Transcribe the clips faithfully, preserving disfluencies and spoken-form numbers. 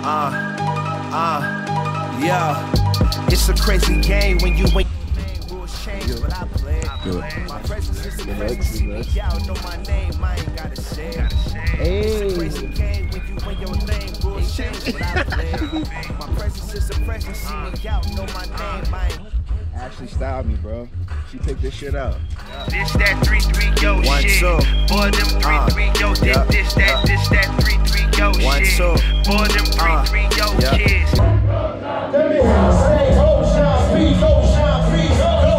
Uh, uh, yeah. It's a crazy game when you win. Rules change, but I play. My presence is a presence. See me out, know my name. I ain't gotta say it. It's a crazy game when you win your name. Rules change, but I play. My presence is a presence. See me out, know my name. I ain't. Ashley styled me, bro. She picked this shit out. This that three three yo One, shit. two. Boy, them three three yo. This Yeah. this that Yeah. this that three three yo One, shit. two. Boy, them three Uh. three yo Yeah. kids. Let me say, go, shine, free, go, shine, free, go, go.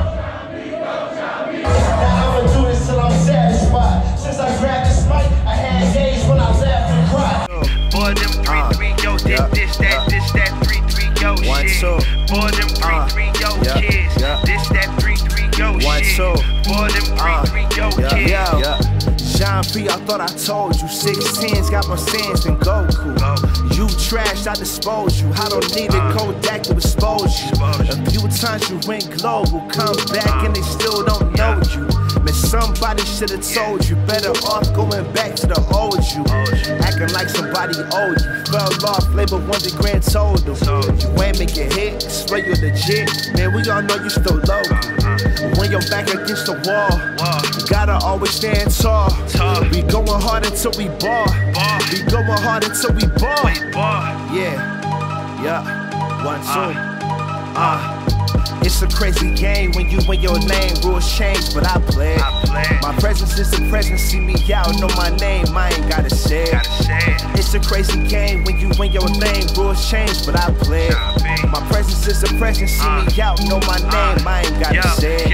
Now I'ma do this till I'm satisfied. Since I grabbed this mic, I had days when I laughed and cried. Boy, them three Uh. three yo. This Yeah. this that Yeah. this that three three yo One, shit. two. Boy, them three Uh. three yo Yeah. kids. Yeah. This that three three yo One, shit. two. Boy, them Uh. three three yo Yeah, kids. yeah, yeah. John P, I thought I told you. sixteens got more sense than Goku. You trash, I dispose you. I don't need a Kodak to expose you. A few times you went global, come back and they still don't know you. Man, somebody should've told you. Better off going back to the old you. Acting like somebody owed you. Fell off, label one the grand total. You ain't make a hit, swear you legit. Man, we all know you still local. When you're back against the wall, you gotta always stand tall. We going hard until we ball. We going hard until we ball. Yeah, yeah, one, two, uh. It's a crazy game when you win your name. Rules change, but I play. My presence is a presence. See me out, know my name. I ain't gotta say it. It's a crazy game when you win your name. Rules change, but I play. My presence is a presence. See me out, know my name. I ain't gotta say it.